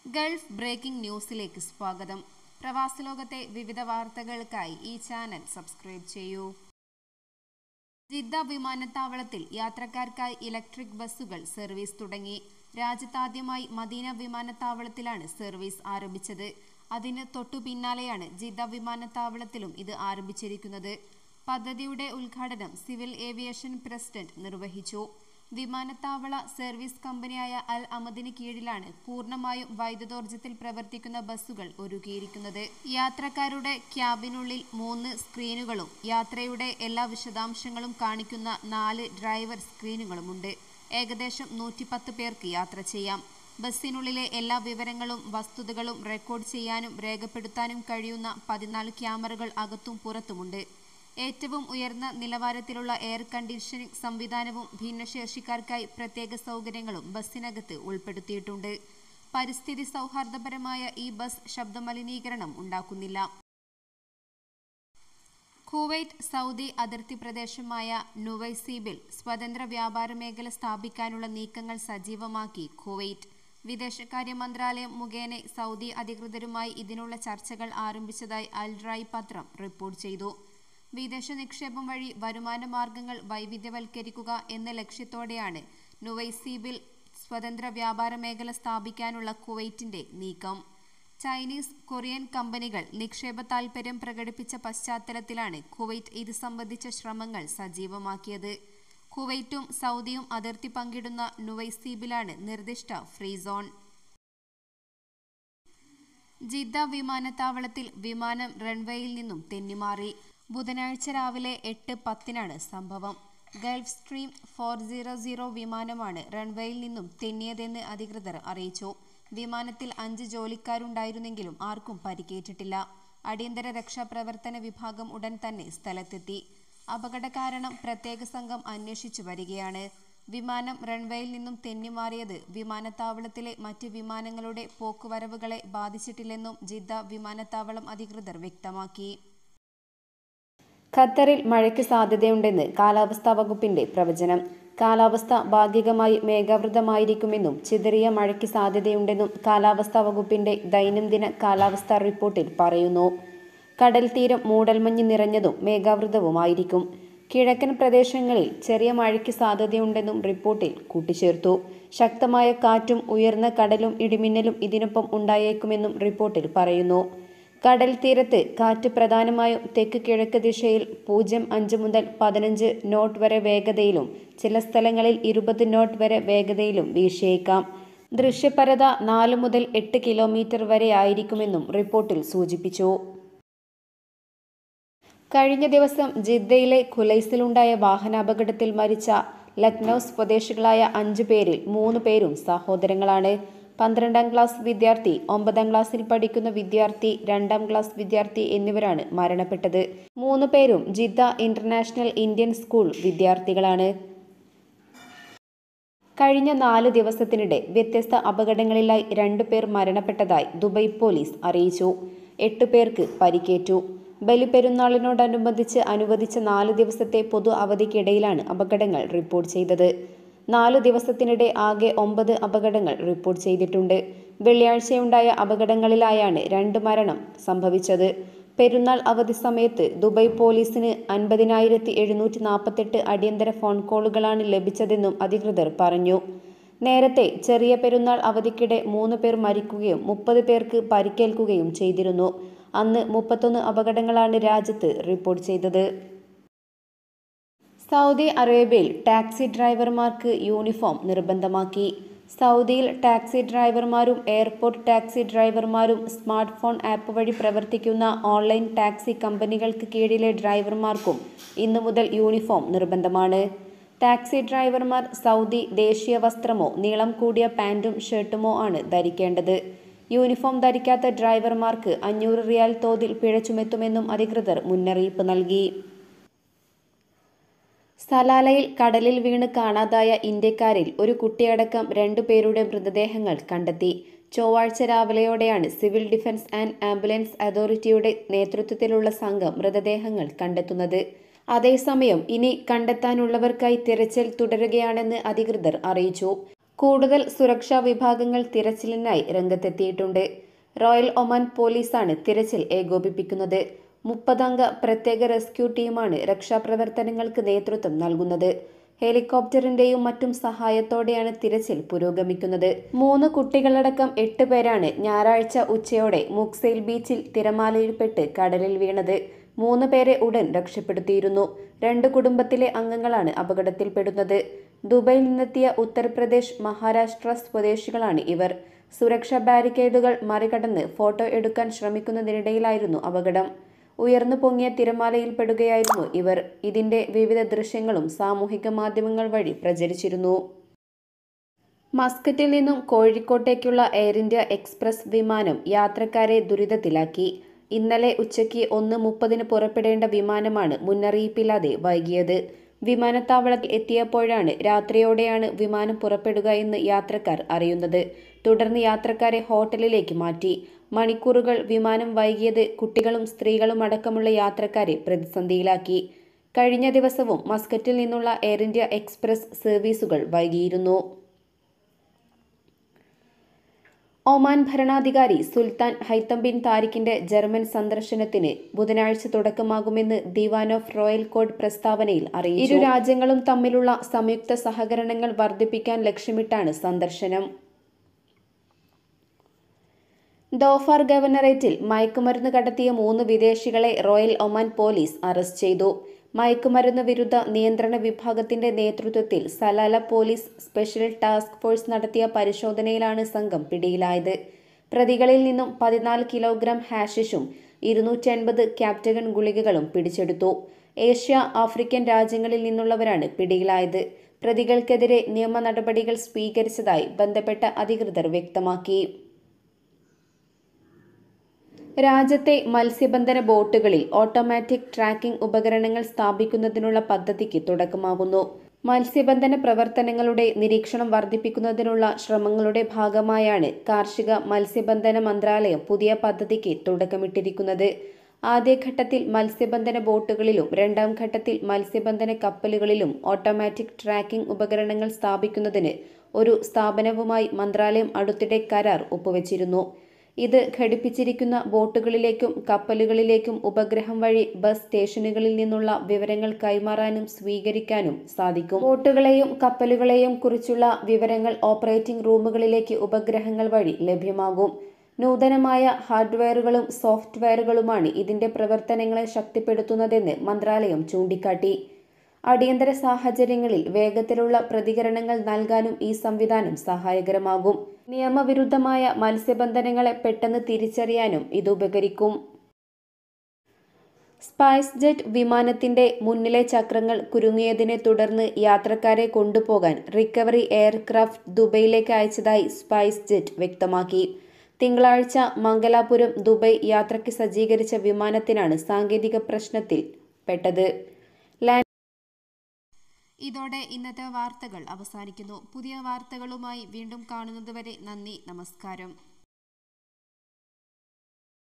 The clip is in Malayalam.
ഗൾഫ് ബ്രേക്കിംഗ് ന്യൂസിലേക്ക് സ്വാഗതം. പ്രവാസ ലോകത്തെ വിവിധ വാർത്തകൾക്കായി ഈ ചാനൽ സബ്സ്ക്രൈബ് ചെയ്യൂ. ജിദ്ദ വിമാനത്താവളത്തിൽ യാത്രക്കാർക്കായി ഇലക്ട്രിക് ബസ്സുകൾ സർവീസ് തുടങ്ങി. രാജ്യത്താദ്യമായി മദീന വിമാനത്താവളത്തിലാണ് സർവീസ് ആരംഭിച്ചത്. അതിന് തൊട്ടു പിന്നാലെയാണ് ജിദ്ദ വിമാനത്താവളത്തിലും ഇത് ആരംഭിച്ചിരിക്കുന്നത്. പദ്ധതിയുടെ ഉദ്ഘാടനം സിവിൽ ഏവിയേഷൻ പ്രസിഡന്റ് നിർവഹിച്ചു. വിമാനത്താവള സർവീസ് കമ്പനിയായ അൽ അമദിന് കീഴിലാണ് പൂർണ്ണമായും വൈദ്യുതോർജ്ജത്തിൽ പ്രവർത്തിക്കുന്ന ബസ്സുകൾ ഒരുക്കിയിരിക്കുന്നത്. യാത്രക്കാരുടെ ക്യാബിനുള്ളിൽ 3 സ്ക്രീനുകളും യാത്രയുടെ എല്ലാ വിശദാംശങ്ങളും കാണിക്കുന്ന 4 ഡ്രൈവർ സ്ക്രീനുകളുമുണ്ട്. ഏകദേശം 110 പേർക്ക് യാത്ര ചെയ്യാം. ബസ്സിനുള്ളിലെ എല്ലാ വിവരങ്ങളും വസ്തുതകളും റെക്കോർഡ് ചെയ്യാനും രേഖപ്പെടുത്താനും കഴിയുന്ന 14 ക്യാമറകൾ അകത്തും പുറത്തുമുണ്ട്. ഏറ്റവും ഉയർന്ന നിലവാരത്തിലുള്ള എയർ കണ്ടീഷനിംഗ് സംവിധാനവും ഭിന്നശേഷിക്കാർക്കായി പ്രത്യേക സൗകര്യങ്ങളും ബസ്സിനകത്ത് ഉൾപ്പെടുത്തിയിട്ടുണ്ട്. പരിസ്ഥിതി സൗഹാർദ്ദപരമായ ഈ ബസ് ശബ്ദമലിനീകരണം ഉണ്ടാക്കുന്നില്ല. കുവൈറ്റ് സൗദി അതിർത്തി പ്രദേശമായ നുവൈസീബിൽ സ്വതന്ത്ര വ്യാപാര മേഖല സ്ഥാപിക്കാനുള്ള നീക്കങ്ങൾ സജീവമാക്കി കുവൈറ്റ്. വിദേശകാര്യ മന്ത്രാലയം മുഖേന സൗദി അധികൃതരുമായി ഇതിനുള്ള ചർച്ചകൾ ആരംഭിച്ചതായി അൽ റൈ പത്രം റിപ്പോർട്ട് ചെയ്തു. വിദേശ നിക്ഷേപം വഴി വരുമാന മാർഗങ്ങൾ വൈവിധ്യവൽക്കരിക്കുക എന്ന ലക്ഷ്യത്തോടെയാണ് നുവൈസീബിൽ സ്വതന്ത്ര വ്യാപാര മേഖല സ്ഥാപിക്കാനുള്ള കുവൈറ്റിന്റെ നീക്കം. ചൈനീസ്, കൊറിയൻ കമ്പനികൾ നിക്ഷേപ താൽപര്യം പ്രകടിപ്പിച്ച പശ്ചാത്തലത്തിലാണ് കുവൈറ്റ് ഇത് സംബന്ധിച്ച ശ്രമങ്ങൾ സജീവമാക്കിയത്. കുവൈറ്റും സൗദിയും അതിർത്തി പങ്കിടുന്ന നുവൈസീബിലാണ് നിർദ്ദിഷ്ട ഫ്രീ സോൺ. ജിദ്ദ വിമാനത്താവളത്തിൽ വിമാനം റൺവേയിൽ നിന്നും തെന്നിമാറി. ബുധനാഴ്ച രാവിലെ 8:10 സംഭവം. ഗൾഫ് സ്ട്രീം 400 വിമാനമാണ് റൺവേയിൽ നിന്നും തെന്നിയതെന്ന് അധികൃതർ അറിയിച്ചു. വിമാനത്തിൽ 5 ജോലിക്കാരുണ്ടായിരുന്നെങ്കിലും ആർക്കും പരിക്കേറ്റിട്ടില്ല. അടിയന്തര രക്ഷാപ്രവർത്തന വിഭാഗം ഉടൻ തന്നെ സ്ഥലത്തെത്തി. അപകട കാരണം പ്രത്യേക സംഘം അന്വേഷിച്ചു വരികയാണ്. വിമാനം റൺവേയിൽ നിന്നും തെന്നിമാറിയത് വിമാനത്താവളത്തിലെ മറ്റ് വിമാനങ്ങളുടെ പോക്കുവരവുകളെ ബാധിച്ചിട്ടില്ലെന്നും ജിദ്ദ വിമാനത്താവളം അധികൃതർ വ്യക്തമാക്കി. ഖത്തറിൽ മഴയ്ക്ക് സാധ്യതയുണ്ടെന്ന് കാലാവസ്ഥാ വകുപ്പിന്റെ പ്രവചനം. കാലാവസ്ഥ ഭാഗികമായി മേഘാവൃതമായിരിക്കുമെന്നും ചിതറിയ മഴയ്ക്ക് സാധ്യതയുണ്ടെന്നും കാലാവസ്ഥാ വകുപ്പിന്റെ ദൈനംദിന കാലാവസ്ഥാ റിപ്പോർട്ടിൽ പറയുന്നു. കടൽ തീരം മൂടൽമഞ്ഞ് നിറഞ്ഞതും മേഘാവൃതവുമായിരിക്കും. കിഴക്കൻ പ്രദേശങ്ങളിൽ ചെറിയ മഴയ്ക്ക് സാധ്യതയുണ്ടെന്നും റിപ്പോർട്ടിൽ കൂട്ടിച്ചേർത്തു. ശക്തമായ കാറ്റും ഉയർന്ന കടലും ഇടിമിന്നലും ഇതിനൊപ്പം ഉണ്ടായേക്കുമെന്നും റിപ്പോർട്ടിൽ പറയുന്നു. കടൽ തീരത്ത് കാറ്റ് പ്രധാനമായും തെക്ക് കിഴക്ക് ദിശയിൽ 0.5 മുതൽ 15 നോട്ട് വരെ വേഗതയിലും ചില സ്ഥലങ്ങളിൽ 20 നോട്ട് വരെ വേഗതയിലും വീശിയേക്കാം. ദൃശ്യപരത 4 മുതൽ 8 കിലോമീറ്റർ വരെ ആയിരിക്കുമെന്നും റിപ്പോർട്ടിൽ സൂചിപ്പിച്ചു. കഴിഞ്ഞ ദിവസം ജിദ്ദയിലെ ഖുലൈസിലുണ്ടായ വാഹനാപകടത്തിൽ മരിച്ച ലക്നൌ സ്വദേശികളായ 5 പേരിൽ 3 പേരും സഹോദരങ്ങളാണ്. 12ാം ക്ലാസ് വിദ്യാർത്ഥി, 9ാം ക്ലാസ്സിൽ പഠിക്കുന്ന വിദ്യാർത്ഥി, 2ാം ക്ലാസ് വിദ്യാർത്ഥി എന്നിവരാണ് മരണപ്പെട്ടത്. 3 പേരും ജിദ്ദ ഇന്റർനാഷണൽ ഇന്ത്യൻ സ്കൂൾ വിദ്യാർത്ഥികളാണ്. കഴിഞ്ഞ 4 ദിവസത്തിനിടെ വ്യത്യസ്ത അപകടങ്ങളിലായി 2 പേർ മരണപ്പെട്ടതായി ദുബൈ പോലീസ് അറിയിച്ചു. 8 പേർക്ക് പരിക്കേറ്റു. ബലിപെരുന്നാളിനോടനുബന്ധിച്ച് അനുവദിച്ച 4 ദിവസത്തെ പൊതു അവധിക്കിടയിലാണ് അപകടങ്ങൾ റിപ്പോർട്ട് ചെയ്തത്. 4 ദിവസത്തിനിടെ ആകെ 9 അപകടങ്ങൾ റിപ്പോർട്ട് ചെയ്തിട്ടുണ്ട്. വെള്ളിയാഴ്ചയുണ്ടായ അപകടങ്ങളിലായാണ് 2 മരണം സംഭവിച്ചത്. പെരുന്നാൾ അവധി സമയത്ത് ദുബൈ പോലീസിന് 50,748 അടിയന്തര ഫോൺ കോളുകളാണ് ലഭിച്ചതെന്നും അധികൃതർ പറഞ്ഞു. നേരത്തെ ചെറിയ പെരുന്നാൾ അവധിക്കിടെ 3 പേർ മരിക്കുകയും 30 പേർക്ക് പരിക്കേൽക്കുകയും ചെയ്തിരുന്നു. അന്ന് 31 അപകടങ്ങളാണ് രാജ്യത്ത് റിപ്പോർട്ട് ചെയ്തത്. സൗദി അറേബ്യയിൽ ടാക്സി ഡ്രൈവർമാർക്ക് യൂണിഫോം നിർബന്ധമാക്കി. സൗദിയിൽ ടാക്സി ഡ്രൈവർമാരും എയർപോർട്ട് ടാക്സി ഡ്രൈവർമാരും സ്മാർട്ട് ഫോൺ ആപ്പ് വഴി പ്രവർത്തിക്കുന്ന ഓൺലൈൻ ടാക്സി കമ്പനികൾക്ക് കീഴിലെ ഡ്രൈവർമാർക്കും ഇന്നു മുതൽ യൂണിഫോം നിർബന്ധമാണ്. ടാക്സി ഡ്രൈവർമാർ സൗദി ദേശീയ വസ്ത്രമോ നീളം കൂടിയ പാൻറ്റും ഷർട്ടുമോ ആണ് ധരിക്കേണ്ടത്. യൂണിഫോം ധരിക്കാത്ത ഡ്രൈവർമാർക്ക് 500 റിയാൽ തോതിൽ പിഴ ചുമത്തുമെന്നും അധികൃതർ മുന്നറിയിപ്പ് നൽകി. സലാലയിൽ കടലിൽ വീണ് കാണാതായ ഇന്ത്യക്കാരിൽ ഒരു കുട്ടിയടക്കം 2 പേരുടെ മൃതദേഹങ്ങൾ കണ്ടെത്തി. ചൊവ്വാഴ്ച രാവിലെയോടെയാണ് സിവിൽ ഡിഫൻസ് ആൻഡ് ആംബുലൻസ് അതോറിറ്റിയുടെ നേതൃത്വത്തിലുള്ള സംഘം മൃതദേഹങ്ങൾ കണ്ടെത്തുന്നത്. അതേസമയം ഇനി കണ്ടെത്താനുള്ളവർക്കായി തിരച്ചിൽ തുടരുകയാണെന്ന് അധികൃതർ അറിയിച്ചു. കൂടുതൽ സുരക്ഷാ വിഭാഗങ്ങൾ തിരച്ചിലിനായി രംഗത്തെത്തിയിട്ടുണ്ട്. റോയൽ ഒമാൻ പോലീസാണ് തിരച്ചിൽ ഏകോപിപ്പിക്കുന്നത്. 30 അംഗ പ്രത്യേക റെസ്ക്യൂ ടീമാണ് രക്ഷാപ്രവർത്തനങ്ങൾക്ക് നേതൃത്വം നൽകുന്നത്. ഹെലികോപ്റ്ററിന്റെയും മറ്റും സഹായത്തോടെയാണ് തിരച്ചിൽ പുരോഗമിക്കുന്നത്. 3 കുട്ടികളടക്കം 8 പേരാണ് ഞായറാഴ്ച ഉച്ചയോടെ മുക്സൈൽ ബീച്ചിൽ തിരമാലയിൽപ്പെട്ട് കടലിൽ വീണത്. 3 പേരെ ഉടൻ രക്ഷപ്പെടുത്തിയിരുന്നു. 2 കുടുംബത്തിലെ അംഗങ്ങളാണ് അപകടത്തിൽപ്പെടുന്നത്. ദുബൈയിൽ നിന്നെത്തിയ ഉത്തർപ്രദേശ്, മഹാരാഷ്ട്ര സ്വദേശികളാണ് ഇവർ. സുരക്ഷാ ബാരിക്കേഡുകൾ മറികടന്ന് ഫോട്ടോ എടുക്കാൻ ശ്രമിക്കുന്നതിനിടയിലായിരുന്നു അപകടം. ഉയർന്നു പൊങ്ങിയ തിരമാലയിൽപ്പെടുകയായിരുന്നു ഇവർ. ഇതിന്റെ വിവിധ ദൃശ്യങ്ങളും സാമൂഹിക മാധ്യമങ്ങൾ വഴി പ്രചരിച്ചിരുന്നു. മസ്കറ്റിൽ നിന്നും കോഴിക്കോട്ടേക്കുള്ള എയർ ഇന്ത്യ എക്സ്പ്രസ് വിമാനം യാത്രക്കാരെ ദുരിതത്തിലാക്കി. ഇന്നലെ ഉച്ചയ്ക്ക് 1:30 പുറപ്പെടേണ്ട വിമാനമാണ് മുന്നറിയിപ്പില്ലാതെ വൈകിയത്. വിമാനത്താവളത്തിൽ എത്തിയപ്പോഴാണ് രാത്രിയോടെയാണ് വിമാനം പുറപ്പെടുക എന്ന് യാത്രക്കാർ അറിയുന്നത്. തുടർന്ന് യാത്രക്കാരെ ഹോട്ടലിലേക്ക് മാറ്റി. മണിക്കൂറുകൾ വിമാനം വൈകിയത് കുട്ടികളും സ്ത്രീകളും അടക്കമുള്ള യാത്രക്കാരെ പ്രതിസന്ധിയിലാക്കി. കഴിഞ്ഞ ദിവസവും മസ്കറ്റിൽ നിന്നുള്ള എയർ ഇന്ത്യ എക്സ്പ്രസ് സർവീസുകൾ വൈകിയിരുന്നു. ഒമാൻ ഭരണാധികാരി സുൽത്താൻ ഹൈത്തം ബിൻ താരിഖിന്റെ ജർമ്മൻ സന്ദർശനത്തിന് ബുധനാഴ്ച തുടക്കമാകുമെന്ന് ദിവാൻ ഓഫ് റോയൽ കോഡ് പ്രസ്താവനയിൽ അറിയിച്ചു. ഇരു രാജ്യങ്ങളും തമ്മിലുള്ള സംയുക്ത സഹകരണങ്ങൾ വർദ്ധിപ്പിക്കാൻ ലക്ഷ്യമിട്ടാണ് സന്ദർശനം. ദോഫാർ ഗവർണറേറ്റിൽ മയക്കുമരുന്ന് കടത്തിയ 3 വിദേശികളെ റോയൽ ഒമാൻ പോലീസ് അറസ്റ്റ് ചെയ്തു. മയക്കുമരുന്ന് വിരുദ്ധ നിയന്ത്രണ വിഭാഗത്തിന്റെ നേതൃത്വത്തിൽ Salalah police special task force നടത്തിയ പരിശോധനയിലാണ് സംഘം പിടിയിലായത്. പ്രതികളിൽ നിന്നും 14 കിലോഗ്രാം ഹാഷിഷും 250 ക്യാപ്റ്റഗൺ ഗുളികകളും പിടിച്ചെടുത്തു. ഏഷ്യ, ആഫ്രിക്കൻ രാജ്യങ്ങളിൽ നിന്നുള്ളവരാണ് പിടിയിലായത്. പ്രതികൾക്കെതിരെ നിയമ നടപടികൾ സ്വീകരിച്ചതായി ബന്ധപ്പെട്ട അധികൃതർ വ്യക്തമാക്കി. രാജ്യത്തെ മത്സ്യബന്ധന ബോട്ടുകളിൽ ഓട്ടോമാറ്റിക് ട്രാക്കിംഗ് ഉപകരണങ്ങൾ സ്ഥാപിക്കുന്നതിനുള്ള പദ്ധതിക്ക് തുടക്കമാകുന്നു. മത്സ്യബന്ധന പ്രവർത്തനങ്ങളുടെ നിരീക്ഷണം വർദ്ധിപ്പിക്കുന്നതിനുള്ള ശ്രമങ്ങളുടെ ഭാഗമായാണ് കാർഷിക മത്സ്യബന്ധന മന്ത്രാലയം പുതിയ പദ്ധതിക്ക് തുടക്കമിട്ടിരിക്കുന്നത്. ആദ്യഘട്ടത്തിൽ മത്സ്യബന്ധന ബോട്ടുകളിലും 2ാം ഘട്ടത്തിൽ മത്സ്യബന്ധന കപ്പലുകളിലും ഓട്ടോമാറ്റിക് ട്രാക്കിംഗ് ഉപകരണങ്ങൾ സ്ഥാപിക്കുന്നതിന് ഒരു സ്ഥാപനവുമായി മന്ത്രാലയം അടുത്തിടെ കരാർ ഒപ്പുവച്ചിരുന്നു. ഇത് ഘടിപ്പിച്ചിരിക്കുന്ന ബോട്ടുകളിലേക്കും കപ്പലുകളിലേക്കും ഉപഗ്രഹം വഴി ബസ് സ്റ്റേഷനുകളിൽ നിന്നുള്ള വിവരങ്ങൾ കൈമാറാനും സ്വീകരിക്കാനും സാധിക്കും. ബോട്ടുകളെയും കപ്പലുകളെയും കുറിച്ചുള്ള വിവരങ്ങൾ ഓപ്പറേറ്റിംഗ് റൂമുകളിലേക്ക് ഉപഗ്രഹങ്ങൾ വഴി ലഭ്യമാകും. നൂതനമായ ഹാർഡ്വെയറുകളും സോഫ്റ്റ്വെയറുകളുമാണ് ഇതിന്റെ പ്രവർത്തനങ്ങളെ ശക്തിപ്പെടുത്തുന്നതെന്ന് മന്ത്രാലയം ചൂണ്ടിക്കാട്ടി. അടിയന്തര സാഹചര്യങ്ങളിൽ വേഗത്തിലുള്ള പ്രതികരണങ്ങൾ നൽകാനും ഈ സംവിധാനം സഹായകരമാകും. നിയമവിരുദ്ധമായ മത്സ്യബന്ധനങ്ങളെ പെട്ടെന്ന് തിരിച്ചറിയാനും ഇത് ഉപകരിക്കും. സ്പൈസ് ജെറ്റ് വിമാനത്തിന്റെ മുന്നിലെ ചക്രങ്ങൾ കുരുങ്ങിയതിനെ തുടർന്ന് യാത്രക്കാരെ കൊണ്ടുപോകാൻ റിക്കവറി എയർക്രാഫ്റ്റ് ദുബൈയിലേക്ക് അയച്ചതായി സ്പൈസ് ജെറ്റ് വ്യക്തമാക്കി. തിങ്കളാഴ്ച മംഗലാപുരം ദുബൈ യാത്രയ്ക്ക് സജ്ജീകരിച്ച വിമാനത്തിനാണ് സാങ്കേതിക പ്രശ്നത്തിൽ പെട്ടത്. ഇതോടെ ഇന്നത്തെ വാർത്തകൾ അവസാനിക്കുന്നു. പുതിയ വാർത്തകളുമായി വീണ്ടും കാണുന്നതുവരെ നന്ദി, നമസ്കാരം.